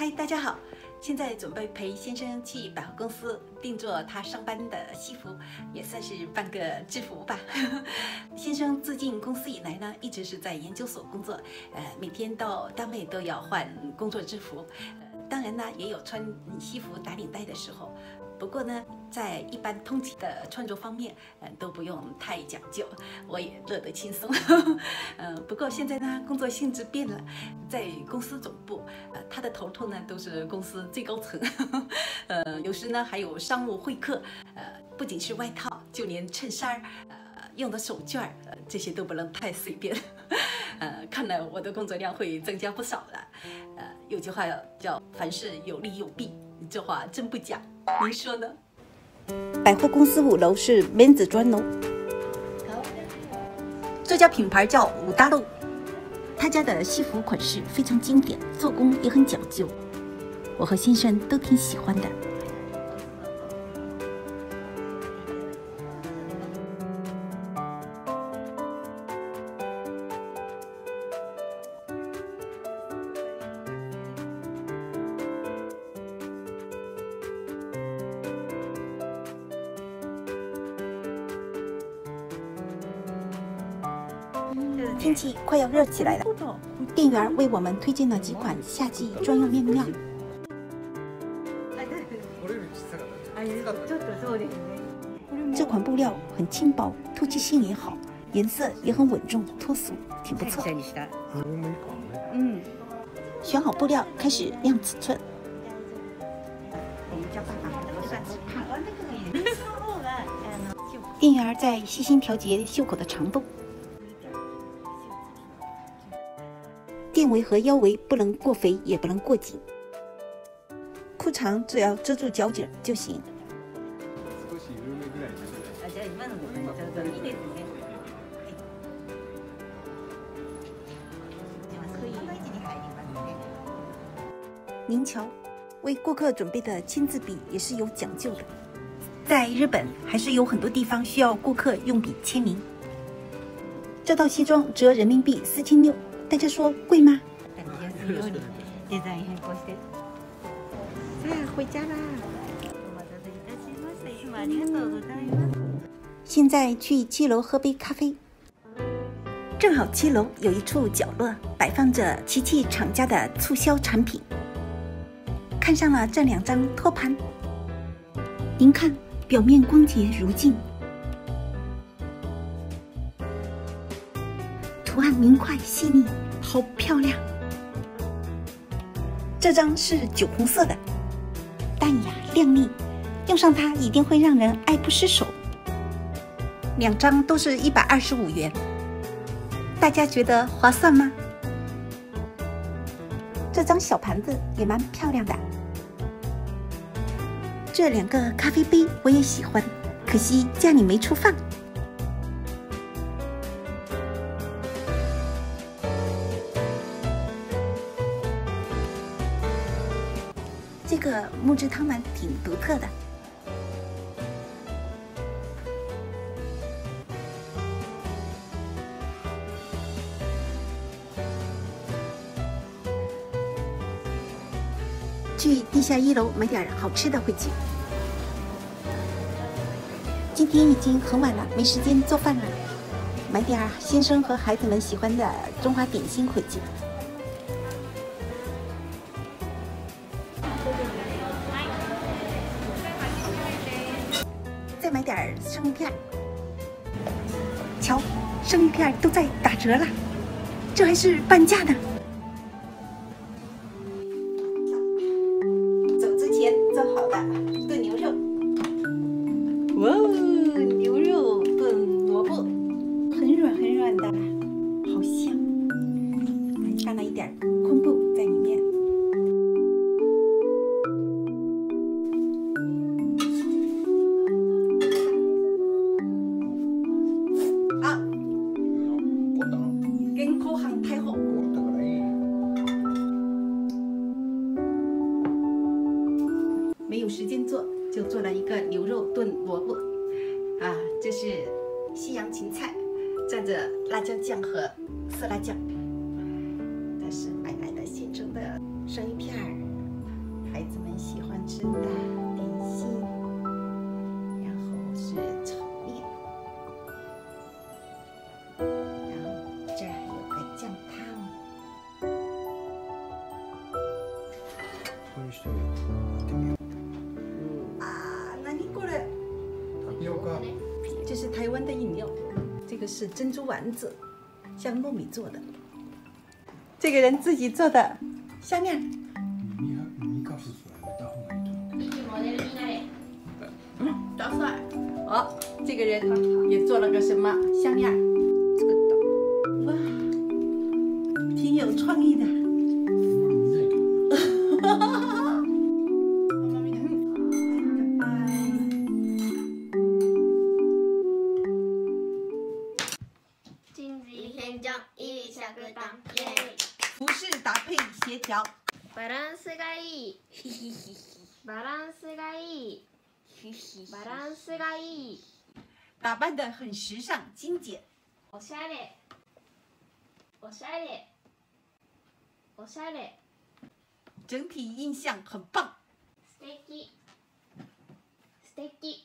嗨，大家好！现在准备陪先生去百货公司定做他上班的西服，也算是半个制服吧。先生自进公司以来呢，一直是在研究所工作，每天到单位都要换工作制服，当然呢，也有穿西服打领带的时候。不过呢，在一般通勤的穿着方面，都不用太讲究，我也乐得轻松。不过现在呢，工作性质变了，在公司总部，他的头头呢都是公司最高层，有时呢还有商务会客，不仅是外套，就连衬衫用的手绢这些都不能太随便。看来我的工作量会增加不少了。有句话叫“凡事有利有弊”，这话真不假。您说呢？ 百货公司5楼是 men's 专楼，这家品牌叫五大路，他家的西服款式非常经典，做工也很讲究，我和先生都挺喜欢的。天气快要热起来了，店员为我们推荐了几款夏季专用面料。这款布料很轻薄，透气性也好，颜色也很稳重脱俗，挺不错。选好布料，开始量尺寸。店员在细心调节袖口的长度。垫围和腰围不能过肥，也不能过紧，裤长只要遮住脚趾就行。您瞧，为顾客准备的签字笔也是有讲究的。在日本，还是有很多地方需要顾客用笔签名。这套西装折人民币4600。大家说贵吗？回家啦！现在去7楼喝杯咖啡。正好7楼有一处角落摆放着琪琪厂家的促销产品，看上了这2张托盘。您看，表面光洁如镜，图案明快细腻，好漂亮。这张是酒红色的，淡雅亮丽，用上它一定会让人爱不释手。2张都是125元，大家觉得划算吗？这张小盘子也蛮漂亮的。这2个咖啡杯我也喜欢，可惜家里没处放。这个木质汤碗挺独特的。去地下1楼买点好吃的回去。今天已经很晚了，没时间做饭了，买点先生和孩子们喜欢的中华点心回去。再买点生鱼片，瞧，生鱼片都在打折了，这还是半价呢。走之前做好的炖牛肉，哇哦，牛肉炖萝卜，很软很软的，好香，还放了一点昆布在里面。没有时间做，就做了一个牛肉炖萝卜。这是西洋芹菜，蘸着辣椒酱和色拉酱。这是买来的现成的生鱼片儿， 生的点心，然后是炒面，然后这儿还有个酱汤。 こういう人行ってみよう。 啊，那你过来， タピオカ。 这是台湾的饮料，这个是珍珠丸子，像糯米做的。这个人自己做的虾面。 耳かすそれやめた方がいいと思うけど。 モデルになれ。 大帅，哦，这个人也做了个什么虾面？ 这个的， 哇，挺有创意的。 人事偏重いい尺度。イエーイ。 服饰搭配协调， バランスがいい。バランスがいい。バランスがいい。 打扮得很时尚精简。 おしゃれ。おしゃれ。おしゃれ。 整体印象很棒。 素敵。素敵。